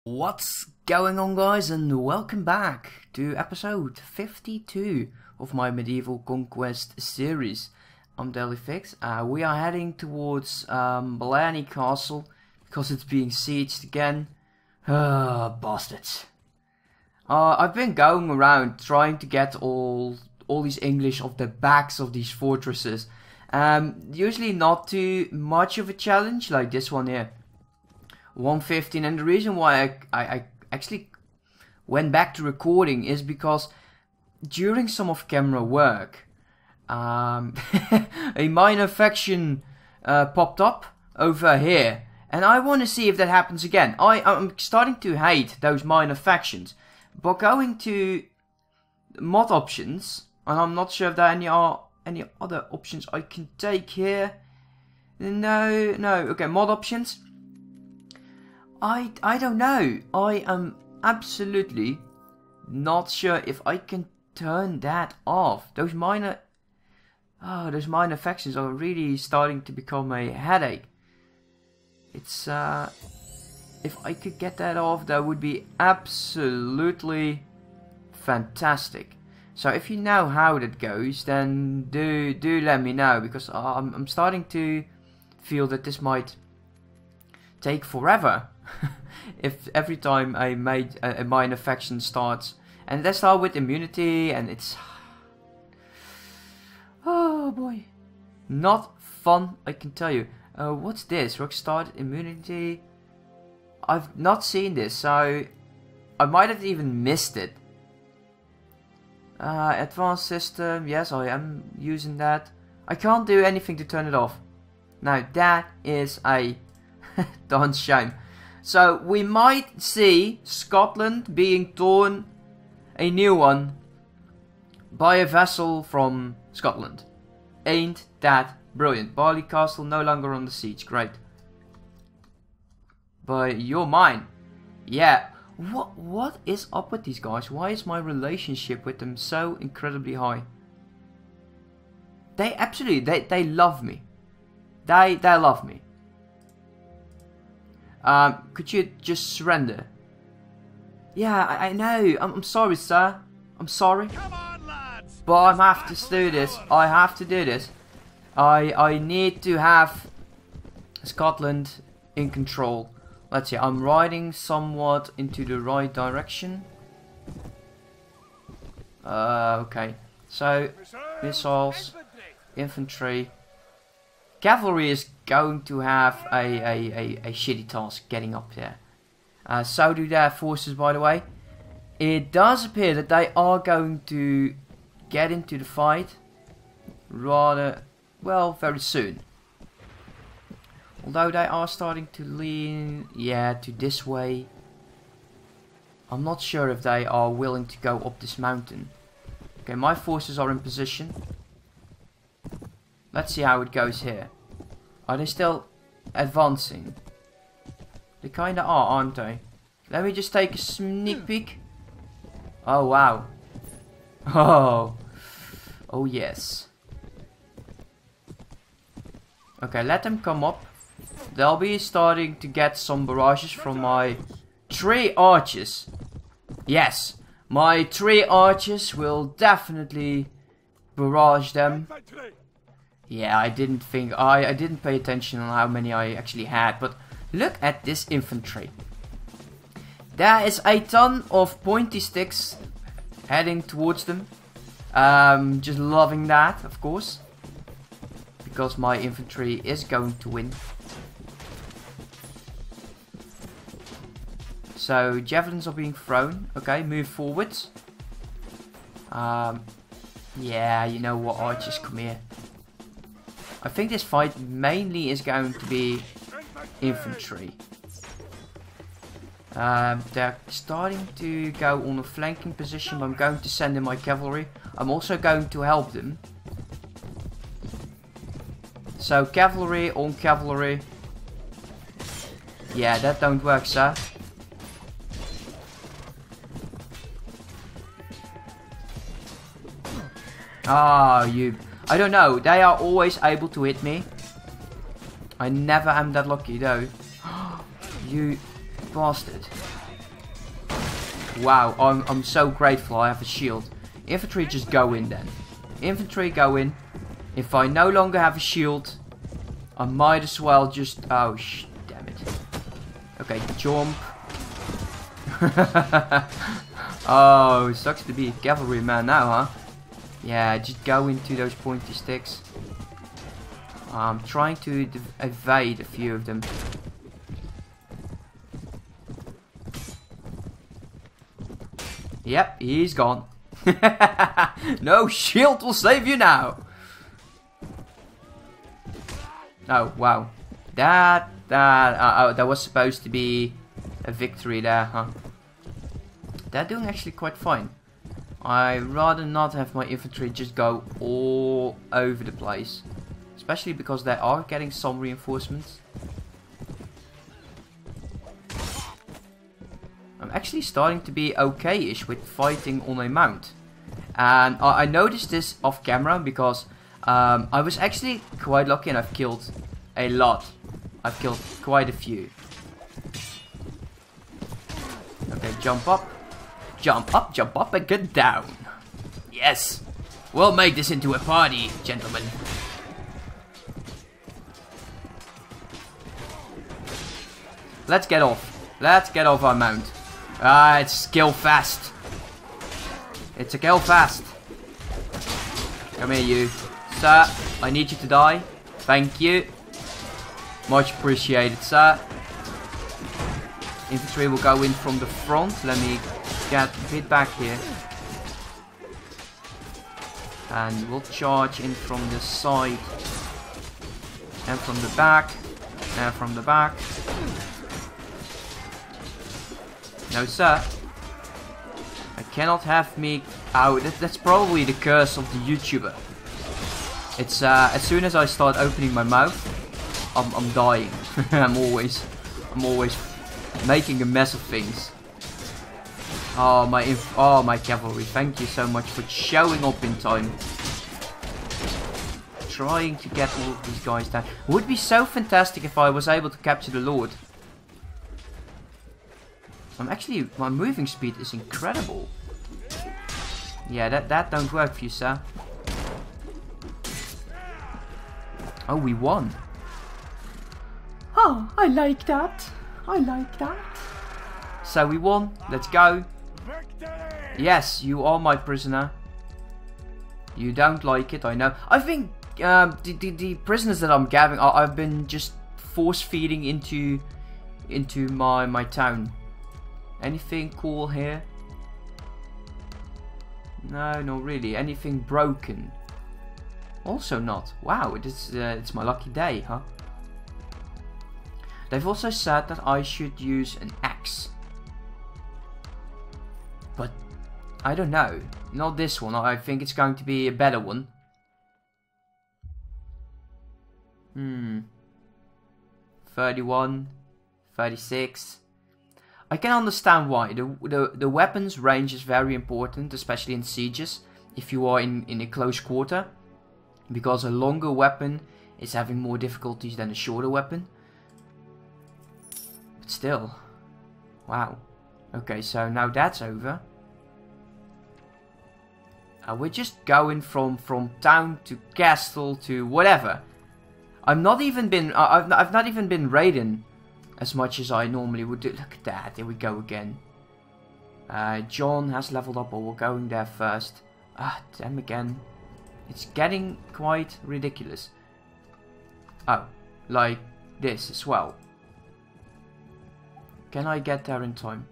What's going on, guys, and welcome back to episode 52 of my medieval conquest series. I'm Dailyfix. We are heading towards Blarney Castle because it's being sieged again. Bastards. I've been going around trying to get all these English off the backs of these fortresses. Usually not too much of a challenge like this one here. 115, and the reason why I actually went back to recording is because during some off-camera work, a minor faction popped up over here, and I want to see if that happens again. I'm starting to hate those minor factions, but going to mod options, and I'm not sure if there are any other options I can take here. No, okay, mod options. I don't know. I am absolutely not sure if I can turn that off. Those minor factions are really starting to become a headache. It's if I could get that off, that would be absolutely fantastic. So if you know how that goes, then do let me know, because I'm starting to feel that this might take forever. If every time I made a minor faction starts, and they start with immunity, and it's oh boy, not fun, I can tell you. What's this? Rock started immunity. I've not seen this, so I might have even missed it. Advanced system, yes, I am using that. I can't do anything to turn it off. Now that is a darn shame. So we might see Scotland being torn a new one by a vessel from Scotland. Ain't that brilliant? Barley Castle no longer on the siege. Great. But you're mine. Yeah. What is up with these guys? Why is my relationship with them so incredibly high? They absolutely they love me. They love me. Could you just surrender? Yeah, I know. I'm sorry, sir. I'm sorry. Come on, lads. But I have to do this. I have to do this. I need to have Scotland in control. Let's see. I'm riding somewhat into the right direction. Okay. So, missiles, infantry. Cavalry is going to have a shitty task getting up there. So do their forces, by the way. It does appear that they are going to get into the fight rather, well, very soon. Although they are starting to lean, yeah, to this way. I'm not sure if they are willing to go up this mountain. Okay, my forces are in position. Let's see how it goes here. Are they still advancing? They kinda are, aren't they? Let me just take a sneak peek. Oh, wow. Oh yes. Okay, let them come up. They'll be starting to get some barrages from my 3 archers. Yes, my 3 archers will definitely barrage them. Yeah, I didn't think, I didn't pay attention on how many I actually had, but look at this infantry. There is a ton of pointy sticks heading towards them. Just loving that, of course, because my infantry is going to win. So, javelins are being thrown. Okay, move forwards. Yeah, you know what, archers, come here. I think this fight mainly is going to be infantry. They're starting to go on a flanking position, but I'm going to send in my cavalry. I'm also going to help them. So cavalry on cavalry. Yeah, that don't work, sir. Ah, you... I don't know, they are always able to hit me. I never am that lucky though. You bastard. Wow, I'm so grateful I have a shield. Infantry, just go in then. Infantry, go in. If I no longer have a shield, I might as well just... Oh, damn it. Okay, jump. Oh, it sucks to be a cavalryman now, huh? Yeah, just go into those pointy sticks. I'm trying to evade a few of them. Yep, he's gone. No shield will save you now. Oh, wow. That was supposed to be a victory there, huh? They're doing actually quite fine. I'd rather not have my infantry just go all over the place. Especially because they are getting some reinforcements. I'm actually starting to be okay-ish with fighting on a mount. And I noticed this off camera because I was actually quite lucky and I've killed a lot. I've killed quite a few. Okay, jump up. Jump up and get down. Yes. We'll make this into a party, gentlemen. Let's get off. Let's get off our mount. Ah, it's kill fast. It's a kill fast. Come here, you. Sir, I need you to die. Thank you. Much appreciated, sir. Infantry will go in from the front. Let me get a bit back here. And we'll charge in from the side. And from the back. And from the back. No, sir. I cannot have me... Oh, that's probably the curse of the YouTuber. It's, as soon as I start opening my mouth, I'm dying. I'm always making a mess of things. Oh, my cavalry. Thank you so much for showing up in time. Trying to get all of these guys down. It would be so fantastic if I was able to capture the Lord. My moving speed is incredible. Yeah, that don't work for you, sir. Oh, we won. Oh, I like that. I like that. So we won. Let's go. Yes, you are my prisoner. You don't like it, I know. I think the prisoners that I'm gathering, I've been just force feeding into my town. Anything cool here? No, not really. Anything broken? Also not. Wow, it's my lucky day, huh? They've also said that I should use an axe. But I don't know. Not this one. I think it's going to be a better one. 31, 36. I can understand why. The weapons range is very important, especially in sieges, if you are in a close quarter. Because a longer weapon is having more difficulties than a shorter weapon. But still. Wow. Okay, so now that's over. We're just going from town to castle to whatever. I've not even been raiding as much as I normally would do. Look at that, there we go again. John has leveled up, but we're going there first. Ah, damn again. It's getting quite ridiculous. Oh, like this as well. Can I get there in time?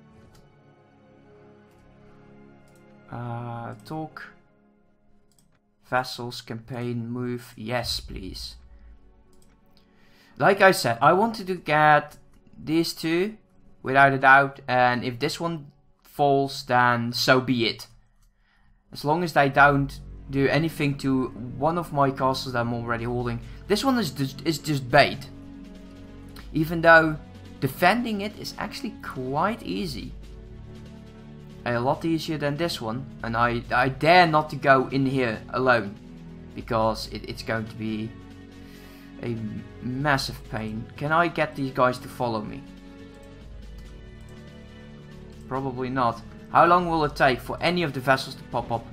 Talk. Vassals, campaign, move. Yes, please. Like I said, I wanted to get these two, without a doubt, and if this one falls, then so be it. As long as they don't do anything to one of my castles that I'm already holding. This one is just bait. Even though defending it is actually quite easy. A lot easier than this one, and I dare not to go in here alone, because it's going to be a massive pain. Can I get these guys to follow me? Probably not. How long will it take for any of the vessels to pop up?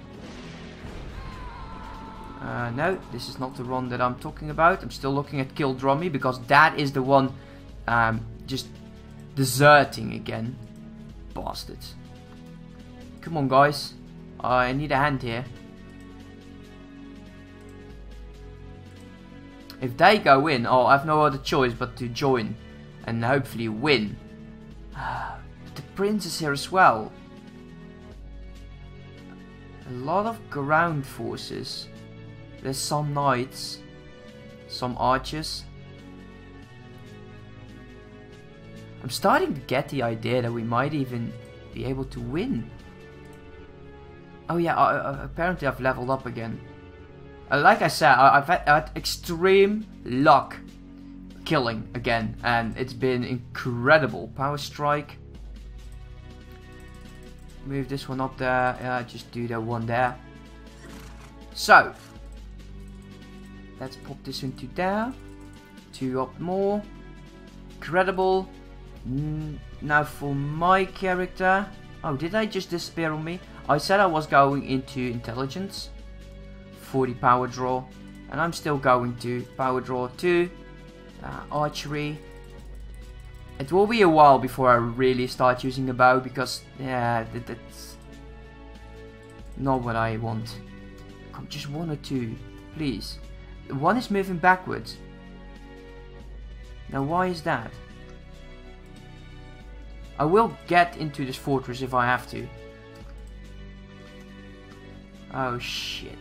No, this is not the one that I'm talking about. I'm still looking at Calradia because that is the one just deserting again. Bastards. Come on, guys. I need a hand here. If they go in, oh, I have no other choice but to join and hopefully win. But the prince is here as well. A lot of ground forces. There's some knights, some archers. I'm starting to get the idea that we might even be able to win. Oh yeah, apparently I've leveled up again. Like I said, I've had extreme luck killing again, and it's been incredible. Power strike. Move this one up there. Just do that one there. So let's pop this into there. 2 up more. Incredible. Now for my character. Oh, did I just disappear on me? I said I was going into intelligence. 40 power draw. And I'm still going to power draw 2. Archery. It will be a while before I really start using a bow because, yeah, that's not what I want. Come, just 1 or 2, please. One is moving backwards. Now, why is that? I will get into this fortress if I have to. Oh, shit.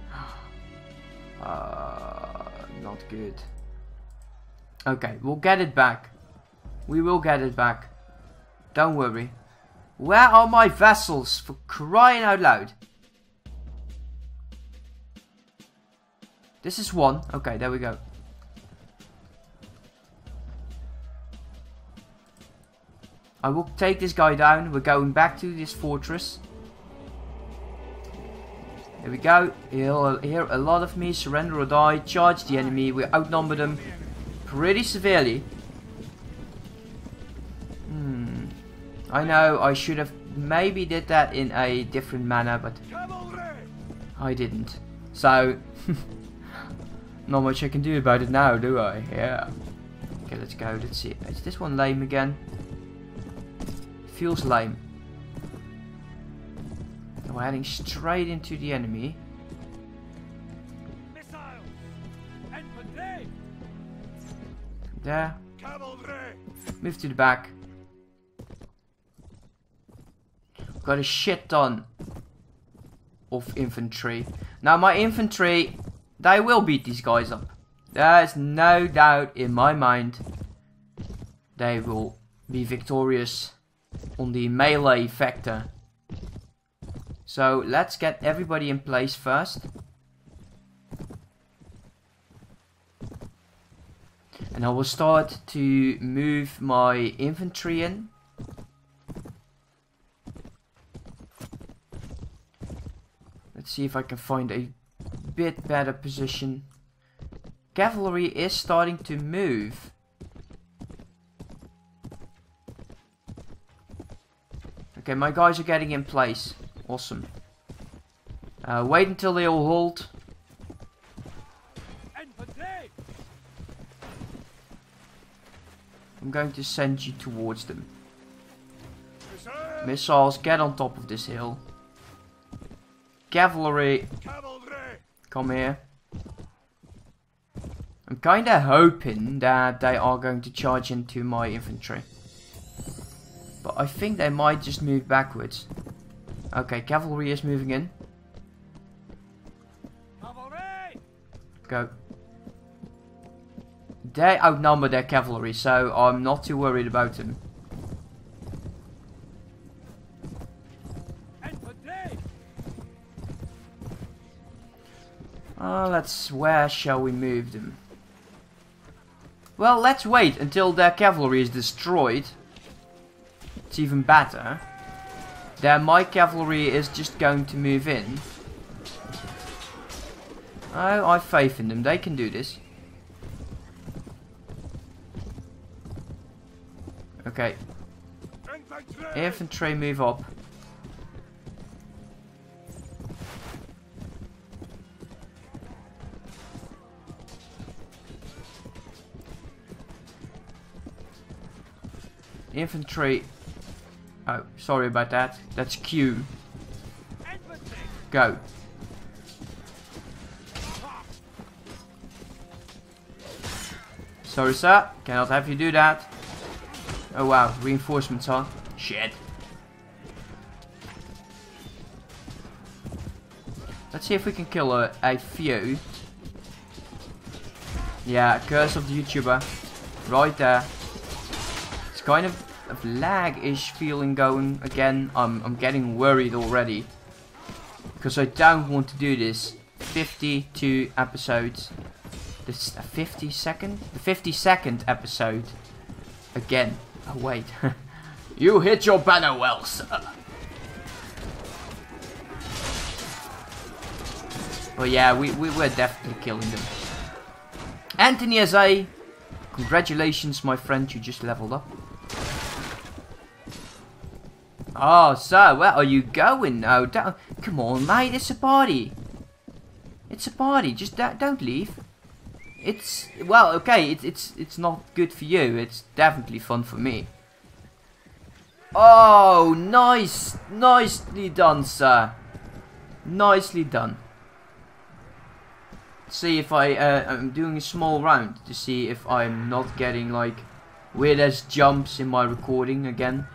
Not good. Okay, we'll get it back. We will get it back. Don't worry. Where are my vessels, for crying out loud? This is 1. Okay, there we go. I will take this guy down. We're going back to this fortress. There we go. He'll hear a lot of me. Surrender or die. Charge the enemy. We outnumber them pretty severely. I know I should have maybe did that in a different manner, but I didn't. So, not much I can do about it now, do I? Yeah. Okay, let's go. Let's see. Is this one lame again? Feels lame. We're heading straight into the enemy. There. Move to the back. Got a shit ton of infantry. Now my infantry, they will beat these guys up. There's no doubt in my mind. They will be victorious on the melee factor. So let's get everybody in place first. And I will start to move my infantry in. Let's see if I can find a bit better position. Cavalry is starting to move. Okay, my guys are getting in place. Awesome. Wait until they all hold. I'm going to send you towards them. Missiles, get on top of this hill. Cavalry, come here. I'm kinda hoping that they are going to charge into my infantry. But I think they might just move backwards. Okay, cavalry is moving in. Go. They outnumber their cavalry, so I'm not too worried about them. Where shall we move them? Well, let's wait until their cavalry is destroyed. It's even better. Then my cavalry is just going to move in. Oh, I have faith in them. They can do this. Infantry, move up. Infantry. Oh, sorry about that. That's Q. Go. Sorry, sir. Cannot have you do that. Oh wow, reinforcements, huh? Shit. Let's see if we can kill a few. Yeah, curse of the YouTuber. Right there. It's kind of a lag-ish feeling going again. I'm getting worried already. Because I don't want to do this. 52 episodes. This is a 50-second? The 52nd episode. Again. Oh wait. You hit your banner well, sir. But yeah, we were definitely killing them. Anthony as a... Congratulations, my friend, you just leveled up. Oh, so where are you going now? Come on, mate, it's a party. It's a party, just don't leave. It's, well, okay, it's not good for you, it's definitely fun for me. Oh, nice, nicely done, sir. Nicely done. See if I'm doing a small round to see if I'm not getting like weird as jumps in my recording again.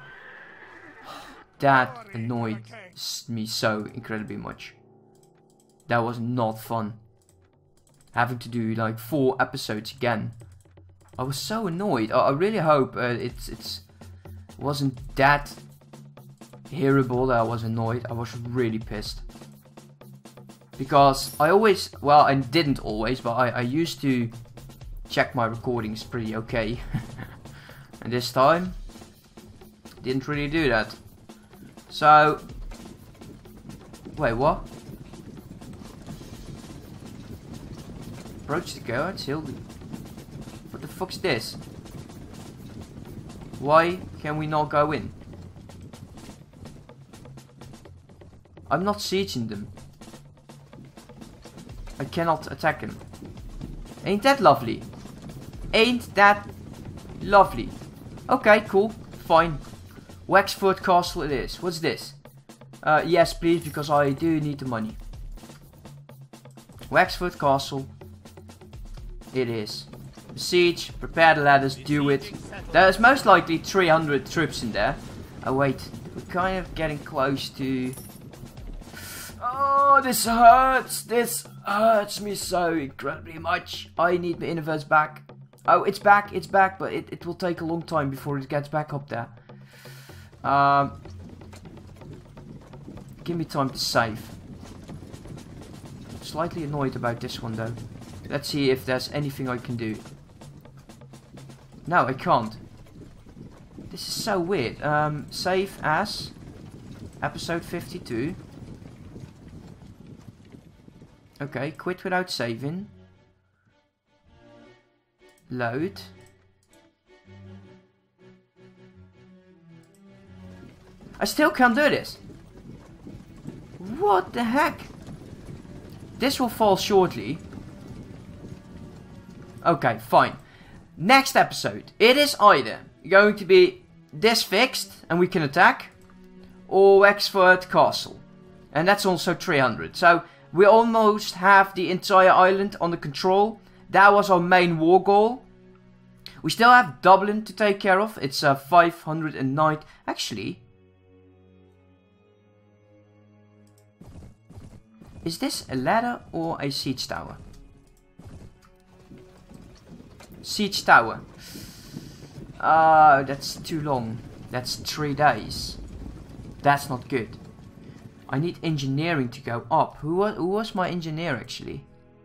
That annoyed me so incredibly much. That was not fun. Having to do like 4 episodes again. I was so annoyed. I really hope it wasn't that hearable that I was annoyed. I was really pissed. Because I always, well, I didn't always, but I used to check my recordings pretty okay. And this time, didn't really do that. So, wait, what? Approach the guards, what the fuck's this? Why can we not go in? I'm not sieging them. I cannot attack him. Ain't that lovely? Ain't that lovely? Okay, cool. Fine. Wexford Castle it is. What's this? Yes, please, because I do need the money. Wexford Castle. It is. Besiege. Prepare the ladders. Do it. There's most likely 300 troops in there. Oh, wait. We're kind of getting close to... Oh, this hurts. This hurts me so incredibly much. I need my universe back. Oh, it's back, but it will take a long time before it gets back up there. Give me time to save. I'm slightly annoyed about this one though. Let's see if there's anything I can do. No, I can't. This is so weird. Save as episode 52. Okay, quit without saving. Load. I still can't do this. What the heck? This will fall shortly. Okay, fine. Next episode. It is either going to be this fixed and we can attack, or Wexford Castle. And that's also 300. So we almost have the entire island under control. That was our main war goal. We still have Dublin to take care of. It's 509. Actually, is this a ladder or a siege tower? Siege tower. That's too long. That's 3 days. That's not good. I need engineering to go up. Who was my engineer actually?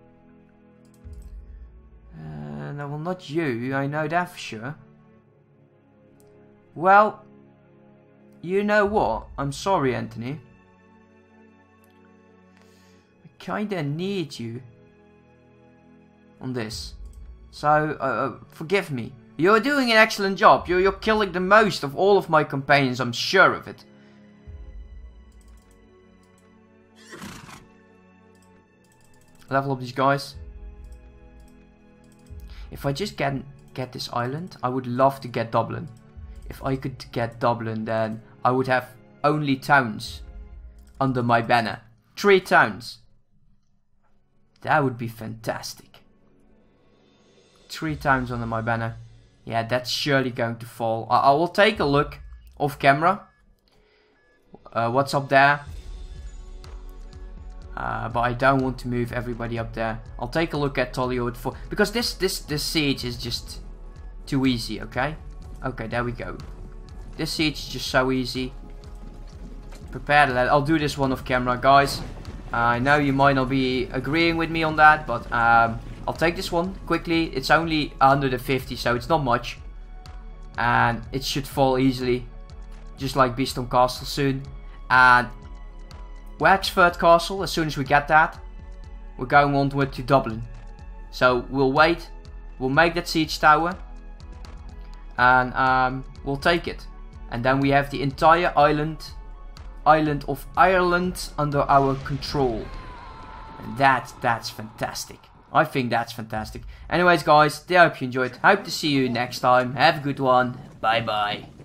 No, well, not you. I know that for sure. Well, you know what? I'm sorry, Anthony. I kinda need you on this. So, forgive me. You're doing an excellent job. You're killing the most of all of my companions, I'm sure of it. Level up these guys. If I just get this island, I would love to get Dublin. If I could get Dublin, then I would have only towns under my banner. 3 towns. That would be fantastic. 3 towns under my banner. Yeah, that's surely going to fall. I will take a look off camera. What's up there? But I don't want to move everybody up there. I'll take a look at Tollywood for because this siege is just too easy. Okay, okay, there we go. This siege is just so easy. Prepare the. I'll do this one off camera, guys. I know you might not be agreeing with me on that, but I'll take this one quickly. It's only 150, so it's not much, and it should fall easily, just like Beeston Castle soon. And Wexford Castle, as soon as we get that, we're going onward to Dublin. So we'll wait, we'll make that siege tower, and we'll take it. And then we have the entire island of Ireland under our control. And that's fantastic. I think that's fantastic. Anyways guys, I hope you enjoyed. Hope to see you next time. Have a good one. Bye bye.